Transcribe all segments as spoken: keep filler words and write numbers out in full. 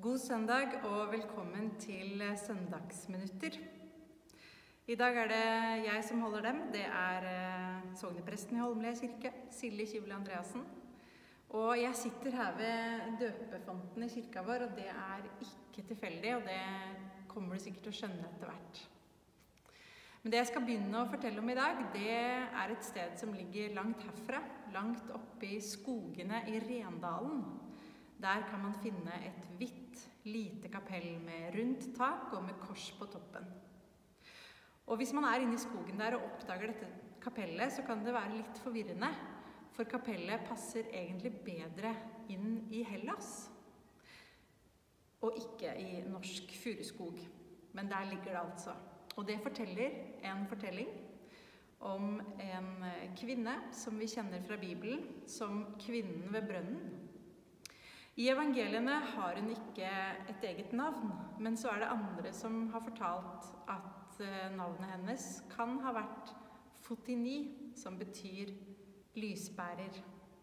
God søndag og velkommen til søndagsminutter. I dag er det jeg som holder dem. Det er sognepresten i Holmlia kirke, Silje Kivle Andreassen. Og jeg sitter her ved døpefonten i kirka vår, og det er ikke tilfeldig, og det kommer du sikkert til å skjønne etter hvert. Men det jeg skal begynne å fortelle om i dag, det er et sted som ligger langt herfra, langt oppe i skogene i Rendalen. Der kan man finne et hvitt, lite kapell med rundt tak og med kors på toppen. Og hvis man er inne i skogen der og oppdager dette kapellet, så kan det være litt forvirrende, for kapellet passer egentlig bedre inn i Hellas, og ikke i norsk furuskog. Men der ligger det altså. Og det forteller en fortelling om en kvinne som vi kjenner fra Bibelen, som kvinnen ved brønnen. I evangeliene har hun ikke et eget navn, men så er det andre som har fortalt at navnet hennes kan ha vært Fotini, som betyr lysbærer.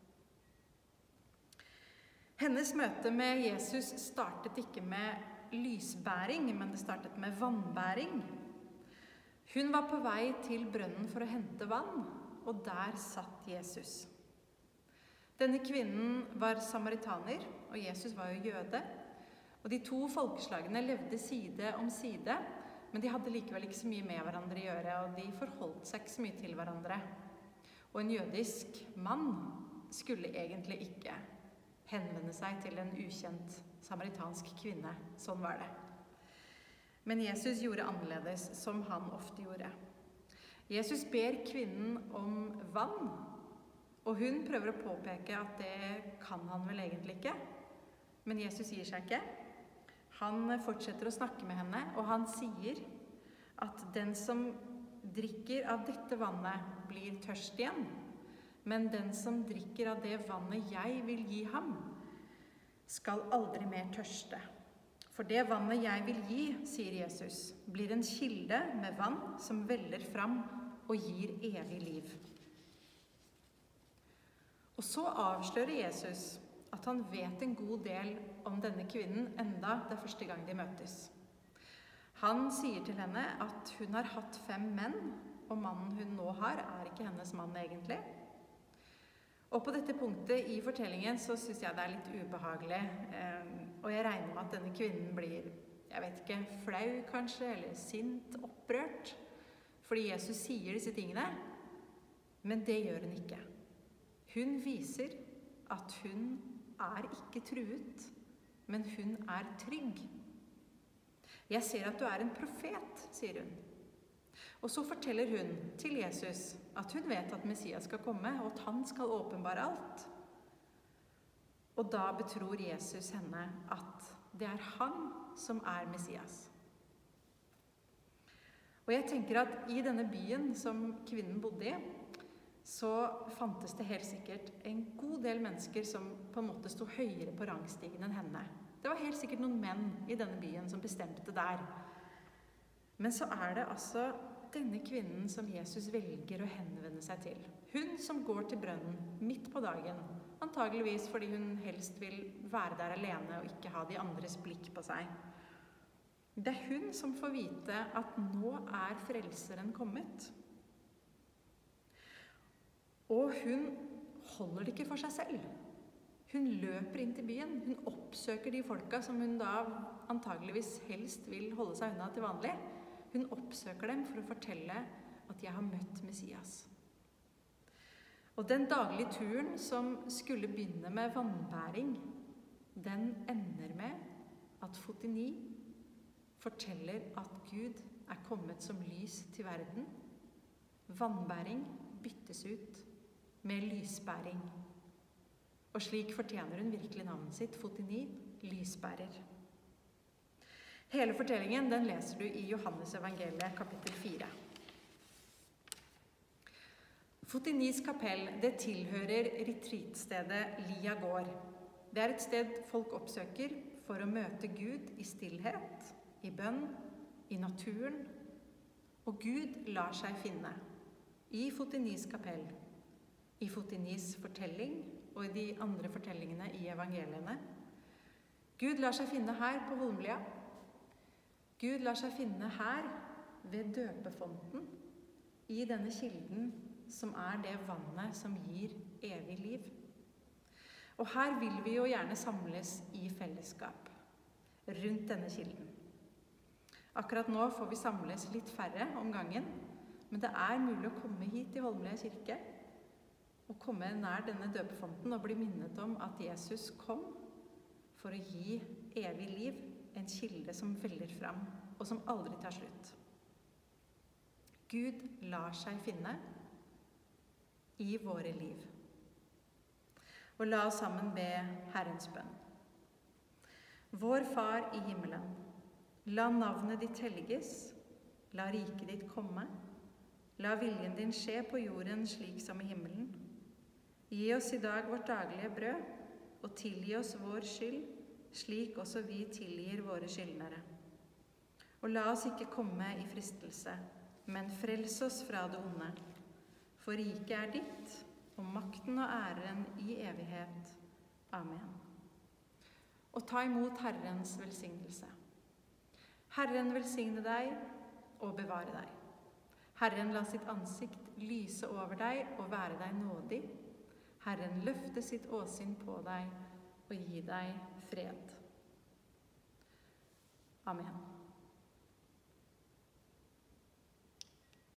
Hennes møte med Jesus startet ikke med lysbæring, men det startet med vannbæring. Hun var på vei til brønnen for å hente vann, og der satt Jesus. Denne kvinnen var samaritaner, og Jesus var jo jøde. Og de to folkeslagene levde side om side, men de hadde likevel ikke så mye med hverandre å gjøre, og de forholdt seg ikke så mye til hverandre. Og en jødisk mann skulle egentlig ikke henvende seg til en ukjent samaritansk kvinne. Sånn var det. Men Jesus gjorde annerledes, som han ofte gjorde. Jesus ber kvinnen om vann, og hun prøver å påpeke at det kan han vel egentlig ikke. Men Jesus gir seg ikke. Han fortsetter å snakke med henne, og han sier at den som drikker av dette vannet blir tørst igjen, men den som drikker av det vannet jeg vil gi ham, skal aldri mer tørste. For det vannet jeg vil gi, sier Jesus, blir en kilde med vann som veller fram og gir evig liv. Og så avslører Jesus at han vet en god del om denne kvinnen enda det er første gang de møtes. Han sier til henne at hun har hatt fem menn, og mannen hun nå har er ikke hennes mann egentlig. Og på dette punktet i fortellingen så synes jeg det er litt ubehagelig, og jeg regner med at denne kvinnen blir, jeg vet ikke, flau kanskje, eller sint, opprørt, fordi Jesus sier disse tingene, men det gjør hun ikke. Hun viser at hun er ikke truet, men hun er trygg. Jeg ser at du er en profet, sier hun. Og så forteller hun til Jesus at hun vet at Messias skal komme, og at han skal åpenbare alt. Og da betror Jesus henne at det er han som er Messias. Og jeg tenker at i denne byen som kvinnen bodde i, så fantes det helt sikkert en god del mennesker som på en måte sto høyere på rangstigen enn henne. Det var helt sikkert noen menn i denne byen som bestemte der. Men så er det altså denne kvinnen som Jesus velger å henvende seg til. Hun som går til brønnen midt på dagen, antageligvis fordi hun helst vil være der alene og ikke ha de andres blikk på seg. Det er hun som får vite at nå er frelseren kommet. Og hun holder det ikke for seg selv. Hun løper inn til byen. Hun oppsøker de folka som hun da antageligvis helst vil holde seg unna til vanlig. Hun oppsøker dem for å fortelle at jeg har møtt Messias. Og den daglige turen som skulle begynne med vannbæring, den ender med at Fotini forteller at Gud er kommet som lys til verden. Vannbæring byttes ut med lysbæring. Og slik fortjener hun virkelig navnet sitt, Fotini, lysbærer. Hele fortellingen den leser du i Johannes evangeliet, kapittel fire. Fotinis kapell, det tilhører retreatstedet Lia gård. Det er et sted folk oppsøker for å møte Gud i stillhet, i bønn, i naturen. Og Gud lar seg finne i Fotinis kapell, i Fotinis fortelling og i de andre fortellingene i evangeliene. Gud lar seg finne her på Holmlia. Gud lar seg finne her ved døpefonten, i denne kilden som er det vannet som gir evig liv. Og her vil vi jo gjerne samles i fellesskap, rundt denne kilden. Akkurat nå får vi samles litt færre om gangen, men det er mulig å komme hit til Holmlia kirke, og komme nær denne døpefonten og bli minnet om at Jesus kom for å gi evig liv, en kilde som veller fram, og som aldri tar slutt. Gud lar seg finne i våre liv. Og la oss sammen be Herrens bønn. Vår Far i himmelen, la navnet ditt helliges, la riket ditt komme, la viljen din skje på jorden slik som i himmelen. Gi oss i dag vårt daglige brød, og tilgi oss vår skyld, slik også vi tilgir våre skyldnere. Og la oss ikke komme i fristelse, men frels oss fra det onde. For riket er ditt, og makten og æren i evighet. Amen. Og ta imot Herrens velsignelse. Herren velsigne deg og bevare deg. Herren la sitt ansikt lyse over deg og være deg nådig. Herren løfte sitt åsyn på deg og gi deg fred. Amen.